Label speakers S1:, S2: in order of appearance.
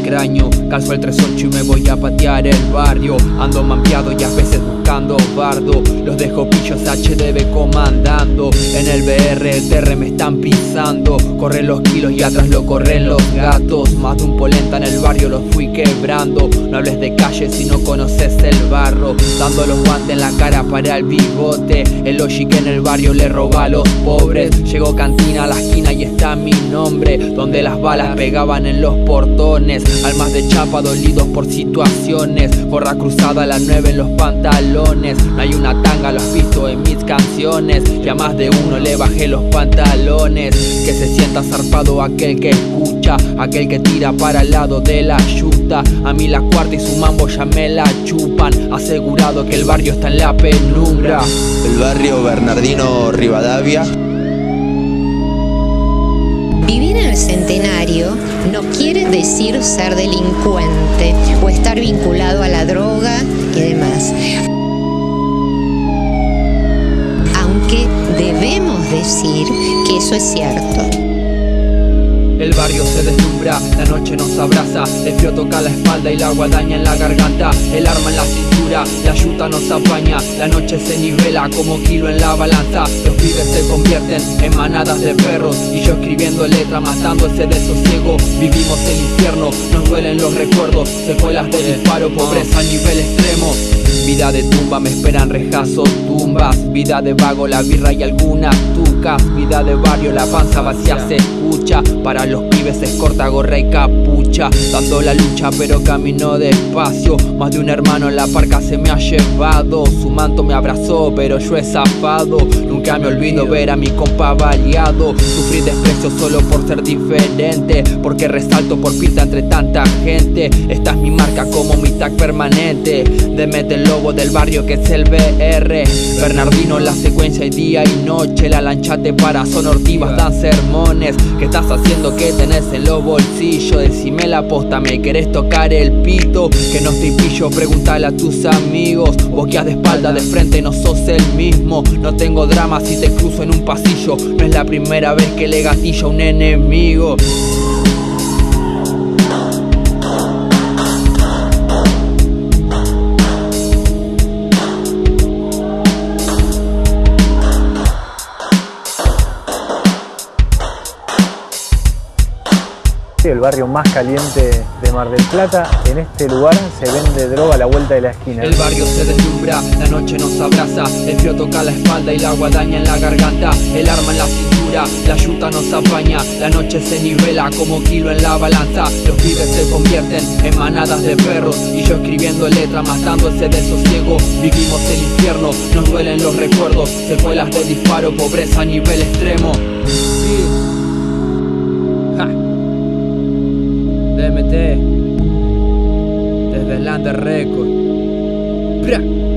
S1: cráneo. Calzo el 38 y me voy a patear el barrio. Ando mampeado y a veces buscando bardo. Los dejo pillos HDB comandando. En el BRTR me están pisando. Corren los kilos y atrás lo corren los gatos. Más de un polenta en el barrio los fui quebrando. No hables de calle si no conoces el barro. Dando los guantes en la cara para el bigote. El Oshi que en el barrio le roba a los pobres. Llegó cantina a la esquina y está mi nombre. Donde las balas pegaban en los portones. Almas de chapa dolidos por situaciones. Gorra cruzada a la 9 en los pantalones. No hay una tanga, lo has visto en mis canciones. Y a más de uno le bajé los pantalones. Que se sienta zarpado aquel que escucha. Aquel que tira para el lado de la yuta. A mí la cuarta y su mambo ya me la chupan. Asegurado que el barrio está en la penumbra.
S2: El barrio Bernardino Rivadavia.
S3: Vivir en el Centenario no quiere decir ser delincuente o estar vinculado a la droga y demás. Aunque debemos decir que eso es cierto.
S1: El barrio se deslumbra, la noche nos abraza. El frío toca la espalda y la guadaña en la garganta. El arma en la cintura, la yuta nos apaña. La noche se nivela como kilo en la balanza. Los pibes se convierten en manadas de perros. Y yo escribiendo letra, matando ese desosiego. Vivimos el infierno, nos duelen los recuerdos. Secuelas de disparo, pobreza a nivel extremo. Vida de tumba, me esperan rejazos, tumbas. Vida de vago, la birra y algunas tucas. Vida de barrio, la panza vacía se escucha. Para los pibes es corta, gorra y capucha. Dando la lucha pero camino despacio. Más de un hermano en la parca se me ha llevado. Su manto me abrazó pero yo he zafado. Nunca me olvido ver a mi compa baleado. Sufrí desprecio solo por ser diferente. Porque resalto por pinta entre tanta gente. Esta es mi marca como mi tag permanente. Demete el lobo del barrio que es el BR. Bernardino la secuencia y día y noche. La lancha te para, son ortivas, dan sermones. ¿Qué estás haciendo? ¿Qué tenés en los bolsillos? Decime la posta, ¿me querés tocar el pito? Que no estoy pillo, pregúntale a tus amigos. Boqueas de espalda, de frente no sos el mismo. No tengo drama si te cruzo en un pasillo. No es la primera vez que le gatillo a un enemigo.
S4: El barrio más caliente de Mar del Plata. En este lugar se vende droga a la vuelta de la esquina.
S1: El barrio se deslumbra, la noche nos abraza. El frío toca la espalda y la guadaña en la garganta. El arma en la cintura, la yuta nos apaña. La noche se nivela como kilo en la balanza. Los pibes se convierten en manadas de perros. Y yo escribiendo letra, matando ese desosiego. Vivimos el infierno, nos duelen los recuerdos. Secuelas de disparo, pobreza a nivel extremo. Sí. Ja. DMT desde el Under Record.